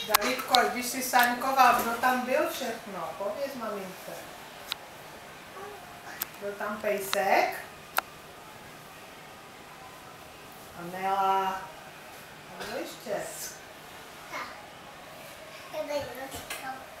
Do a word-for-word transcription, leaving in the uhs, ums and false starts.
Davidko, když jsi saňkoval, kdo tam byl všechno? Pověz mamince. Byl tam pejsek. A Nela. A kdo ještě? Tak.